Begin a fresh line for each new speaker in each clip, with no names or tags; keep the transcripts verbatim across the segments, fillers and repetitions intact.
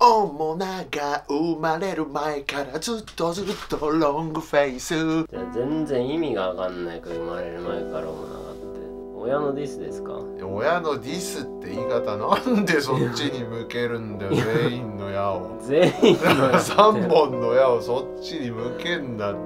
友永生まれる前からずっとずっとロングフェイス。
じゃあ全然意味がわかんないか、生まれる前からもなかって。親のディスですか？
親のディスって言い方なんでそっちに向けるんだよ。全員の矢を
全員の矢
さんぼんの矢をそっちに向けんなって。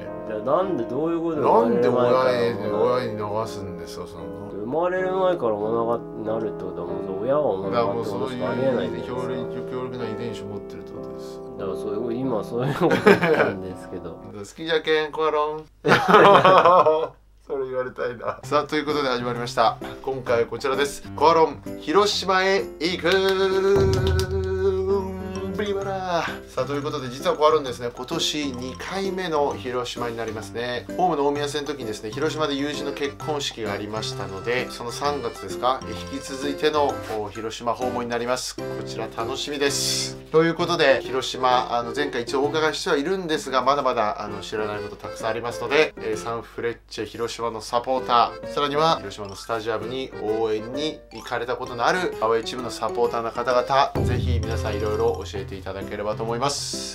じゃあなんでどういうことで
なんで親に親に流すんですか？その
生まれる前からお腹になるってことはもう親はお腹ってことしかありえないんですよ。
強力な遺伝子を持ってるってことです。
だからそういう今そういうこと言ったんですけど
好きじゃけんコアロンそれ言われたいな。さあということで始まりました。今回はこちらです。コアロン広島へ行くビバラ。さあということで実はコアロンですね、今年にかいめの広島になりますね。ホームの大宮戦の時にですね、広島で友人の結婚式がありましたので、そのさんがつですか、引き続いての広島訪問になります。こちら楽しみです。ということで広島、あの前回一応お伺いしてはいるんですが、まだまだあの知らないことたくさんありますので、えー、サンフレッチェ広島のサポーター、さらには広島のスタジアムに応援に行かれたことのあるアウェイチームのサポーターの方々、ぜひ皆さんいろいろ教えていただければと思います。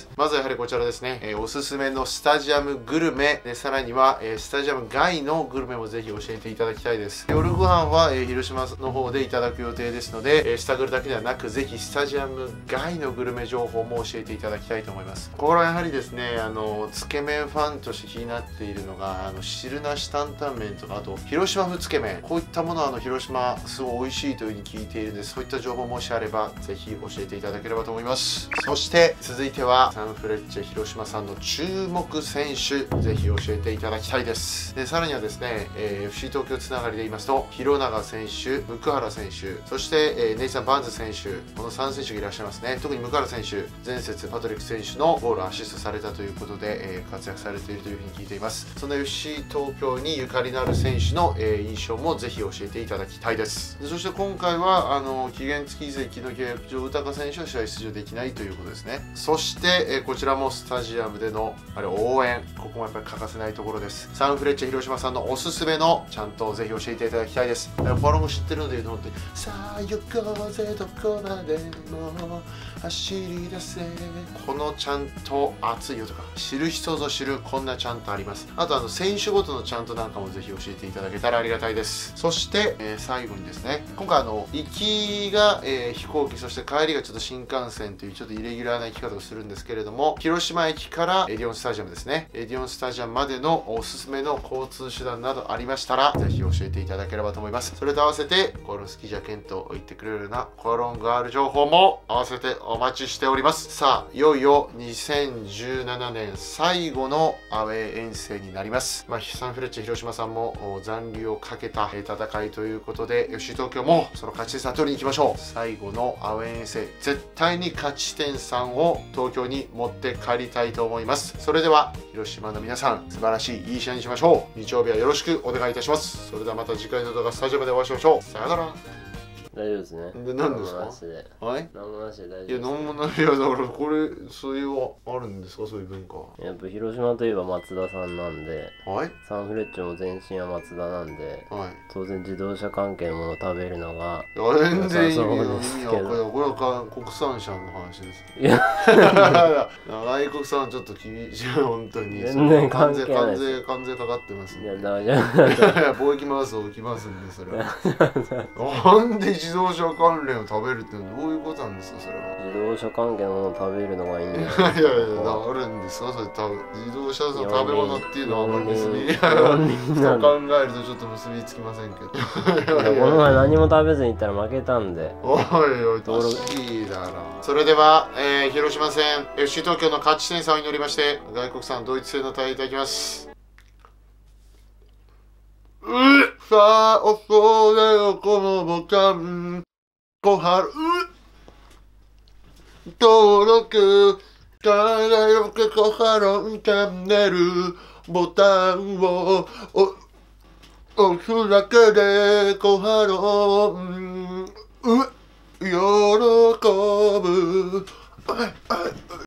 まずはやはりこちらですね、えー、おすすめのスタジアムグルメで、さらには、えー、スタジアム外のグルメもぜひ教えていただきたいです。夜ご飯は、えー、広島の方でいただく予定ですので、えー、スタグルだけではなく、ぜひスタジアム外のグルメ情報も教えていただきたいと思います。これはやはりですね、あのつけ麺ファンとして気になっているのが、あの汁なし担々麺とか、あと広島風つけ麺、こういったものはあの広島すごい美味しいというふうに聞いているので、そういった情報もしあればぜひ教えていただければと思います。そして続いてはサンフレッチェ広島さんの注目選手、ぜひ教えていただきたいです。でさらにはですね、えー、エフシー 東京つながりで言いますと、広永選手、向原選手、そして、えー、ネイサン・バンズ選手、このさん選手がいらっしゃいますね。特に向原選手、前節パトリック選手のゴールをアシストされたということで、えー、活躍されているというふうに聞いています。その エフシー 東京にゆかりのある選手の、えー、印象もぜひ教えていただきたいです。でそして今回はあの期限付き移籍の契約上、宇高選手は試合出場できないということですね。そして、えー、こちらもスタジアムでのあれ応援、ここもやっぱり欠かせないところです。サンフレッチェ広島さんのおすすめのちゃんとぜひ教えていただきたいです。フォローも知ってるので言うと、本当にさあ行こうぜどこまでも走り出せ、このちゃんと熱いよとか、知る人ぞ知るこんなちゃんとあります。あとあの選手ごとのちゃんとなんかもぜひ教えていただけたらありがたいです。そして、えー、最後にですね、今回あの行きが、えー、飛行機、そして帰りがちょっと新幹線というちょっとイレギュラーな行き方をするんですけれども、広島駅からエディオンスタジアムですね、エディオンスタジアムまでのおすすめの交通手段などありましたらぜひ教えていただければと思います。それと合わせてコアロン好きじゃけんと言ってくれるようなコアロンガール情報も合わせてお待ちしております。さあいよいよにせんじゅうななねん最後のアウェー遠征になります。まあ、サンフレッチェ広島さんも残留をかけた戦いということで、エフシー 東京もその勝ち点さん取りに行きましょう。最後のアウェー遠征、絶対に勝ち点さんを東京に持って帰りたいと思います。それでは広島の皆さん、素晴らしいいい試合にしましょう。日曜日はよろしくお願いいたします。それではまた次回の動画スタジアムでお会いしましょう。さよなら。
大丈夫ですね。
で、何ですか？はい。
何もなしで大丈夫です。
いや、何もない。いや、だからこれ、そういうあるんですか、そういう文化。
やっぱ広島といえば松田さんなんで、
はい。
サンフレッチェも前身は松田なんで、
はい。
当然自動車関係のものを食べるのが
全然意味
そう
が
ですけど、
意味はこれは国産車の話です。
いや
外国産はちょっと厳しい、本当に。
全然関係ない
関税関税かかってますんで。
いやだから
貿易マウスを置きますんで、それは。なんで自動車関連を食べるってどういうことなんですか、それは。
自動車関係のものを食べるのがいいんだよ。
いやいやいや、あるんですか、それ多分自動車の食べ物っていうのはあんまり結びそう考えるとちょっと結びつきませんけど。
この前何も食べずに行ったら負けたんで。
おいおい、登録いいだろ。それでは、えー、広島戦 エフシー 東京の勝ち点さんを祈りまして、外国産ドイツ戦の対応いただきます。うさあ、恐れよこのボタン、小春登録からよけ小春チャンネルボタンを押すだけで小春喜ぶ。